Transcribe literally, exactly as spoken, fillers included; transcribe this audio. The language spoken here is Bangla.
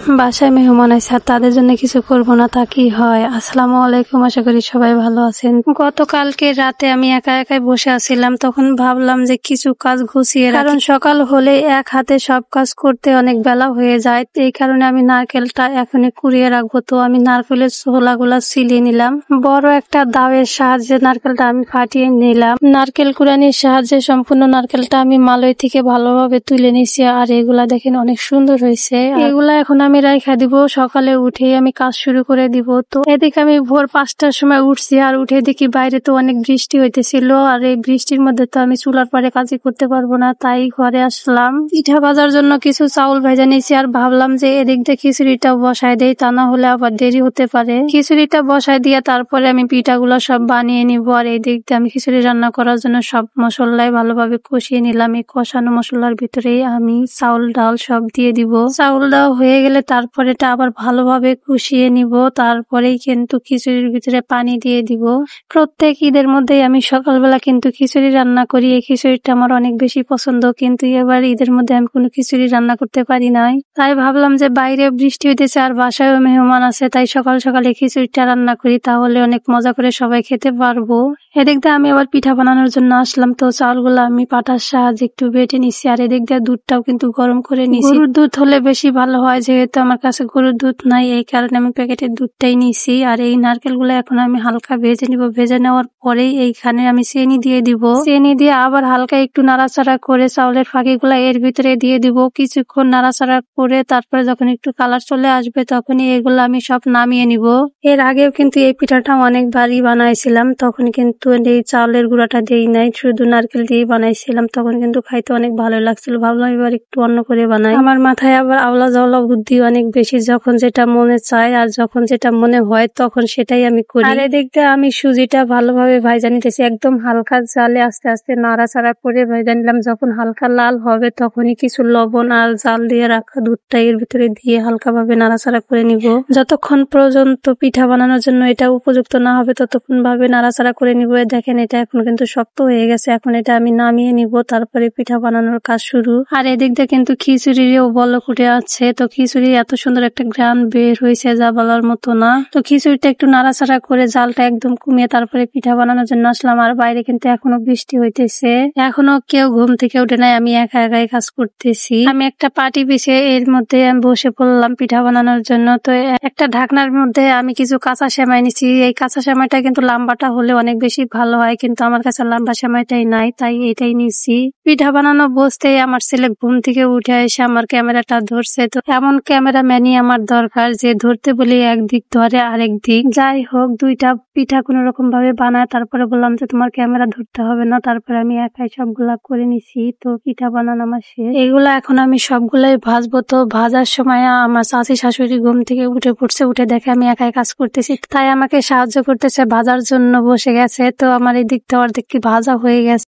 বাসায় মেহমান আছে আর তাদের জন্য কিছু করব না তা কি হয়। আসসালামু আলাইকুম, আশা করি সবাই ভালো আছেন। গতকালকে রাতে আমি একা একাই বসে আছিলাম, তখন ভাবলাম যে কিছু কাজ গুছিয়ে রাখি, কারণ সকাল হলে এক হাতে সব কাজ করতে অনেক বেলা হয়ে যায়। এই কারণে আমি নারকেলটা এখনই কুড়িয়ে রাখবো। তো আমি নারকেলের ছোলাগুলা ছিলিয়ে নিলাম, বড় একটা দাওয়ের সাহায্যে নারকেলটা আমি ফাটিয়ে নিলাম। নারকেল কুড়ানির সাহায্যে সম্পূর্ণ নারকেলটা আমি মালয় থেকে ভালোভাবে তুলে নিছি। আর এগুলা দেখেন অনেক সুন্দর হয়েছে। এগুলা এখন আমি রাইখা দিব, সকালে উঠে আমি কাজ শুরু করে দিব। তো এদিকে আমি ভোর পাঁচটার সময় উঠছি, আর উঠে দেখি বাইরে তো অনেক বৃষ্টি হইতেছিল। আর এই বৃষ্টির মধ্যে তো আমি চুলার পরে কাজই করতে পারবো না, তাই ঘরে আসলাম। পিঠা ভাজার জন্য কিছু চাউল ভেজা নিয়েছি, আর ভাবলাম যে এদিক দিয়ে খিচুড়িটা বসায় দেই, তা না হলে আবার দেরি হতে পারে। খিচুড়িটা বসায় দিয়ে তারপরে আমি পিঠাগুলো সব বানিয়ে নিব। আর এই দিক দিয়ে আমি খিচুড়ি রান্না করার জন্য সব মশলাই ভালোভাবে কষিয়ে নিলাম। এই কষানো মশলার ভিতরে আমি চাউল ডাল সব দিয়ে দিব। চাউল ডাল হয়ে গেলে তারপরে এটা আবার ভালোভাবে কষিয়ে নিব। তারপরেই কিন্তু খিচুড়ির ভিতরে পানি দিয়ে দিব। প্রত্যেক ঈদের মধ্যেই আমি সকালবেলা কিন্তু খিচুড়ি রান্না করি। এই খিচুড়িটা আমার অনেক বেশি পছন্দ, কিন্তু এবার ঈদের মধ্যে আমি কোনো খিচুড়ি রান্না করতে পারি নাই। তাই ভাবলাম যে বাইরে বৃষ্টি হইতেছে আর বাসায়ও মেহমান আছে, তাই সকাল সকালে খিচুড়িটা রান্না করি, তাহলে অনেক মজা করে সবাই খেতে পারবো। এদিক দিয়ে আমি আবার পিঠা বানানোর জন্য আসলাম। তো চাউলগুলো আমি পাটার সাহায্যে একটু বেটে নিছি, আর এদিক দিয়ে দুধটাও কিন্তু গরম করে নিছি। গরুর দুধ হলে বেশি ভালো হয়, যেহেতু আমার কাছে গরুর দুধ নাই, এই কারণে আমি প্যাকেটের দুধটাই নিছি। আর এই নারকেলগুলো এখন আমি হালকা ভেজে নিব। ভেজে নেওয়ার পরেই এইখানে আমি চিনি দিয়ে দিব। চিনি দিয়ে আবার হালকা একটু নাড়াচাড়া করে চাউলের ফাঁকিগুলা এর ভিতরে দিয়ে দিব। কিছুক্ষণ নাড়াচাড়া করে তারপরে যখন একটু কালার চলে আসবে তখনই এগুলো আমি সব নামিয়ে নিব। এর আগেও কিন্তু এই পিঠাটা অনেকবারই বানাইছিলাম, তখন কিন্তু এই চাউলের গুঁড়াটা দেই নাই, শুধু নারকেল দিয়ে বানাইছিলাম। তখন কিন্তু খাইতে অনেক ভালো লাগছিল। ভাবলাম এবার একটু অন্য করে বানাই। আমার মাথায় আবার আওলা জাওলা বুদ্ধি অনেক বেশি, যখন যেটা মনে চায় আর যখন যেটা মনে হয় তখন সেটাই আমি করি। আর এদিক দিয়ে আমি সুজিটা ভালোভাবে ভাজা নিতেছি, একদম হালকা জালে আস্তে আস্তে নাড়াচাড়া করে ভাজা নিলাম। যখন হালকা লাল হবে তখনই কিছু লবণ আর জাল দিয়ে রাখা দুধটা এর ভিতরে দিয়ে হালকা ভাবে নাড়াচাড়া করে নিব। যতক্ষণ পর্যন্ত পিঠা বানানোর জন্য এটা উপযুক্ত না হবে ততক্ষণ ভাবে নাড়াচাড়া করে নিব। দেখেন এটা এখন কিন্তু শক্ত হয়ে গেছে, এখন এটা আমি নামিয়ে নিব, তারপরে পিঠা বানানোর কাজ শুরু। আর এদিক দিয়ে কিন্তু খিচুড়িরও বলক উঠে আছে। তো খিচুড়ি এত সুন্দর একটা গ্রান বের হয়েছে, যা বলার মতো না। তো খিচুড়িটা একটু নাড়াচাড়া করে জালটা একদম কমিয়ে তারপরে পিঠা বানানোর জন্য আসলাম। আর বাইরে কিন্তু এখনো বৃষ্টি হইতেছে, এখনো কেউ ঘুম থেকে উঠে নাই, আমি একা একাই কাজ করতেছি। আমি একটা পাটি পিছিয়ে এর মধ্যে আমি বসে পড়লাম পিঠা বানানোর জন্য। তো একটা ঢাকনার মধ্যে আমি কিছু কাঁচা সেমাই নিছি। এই কাঁচা সেমাইটা কিন্তু লম্বাটা হলে অনেক বেশি ভালো হয়, কিন্তু আমার কাছে লম্বা সেমাইটাই নাই, তাই এটাই নিছি। পিঠা বানানো বসতেই আমার ছেলে ঘুম থেকে উঠে এসে আমার ক্যামেরাটা ধরছে। তো এমন ক্যামেরাম্যানই আমার দরকার, যে ধরতে বলি একদিক ধরে আরেক দিক। যাই হোক, দুইটা পিঠা কোন রকম ভাবে বানায়, তারপরে বললাম যে তোমার ক্যামেরা ধরতে হবে না। তারপরে আমি একাই সবগুলা করে নিছি। তো পিঠা বানানো আমার শেষ। এগুলা এখন আমি সবগুলাই ভাজবো। তো ভাজার সময় আমার চাচি শাশুড়ি ঘুম থেকে উঠে পড়ছে, উঠে দেখে আমি একাই কাজ করতেছি, তাই আমাকে সাহায্য করতেছে, ভাজার জন্য বসে গেছে। তো আমার এই দিকটা অর্ধেক কি ভাজা হয়ে গেছে।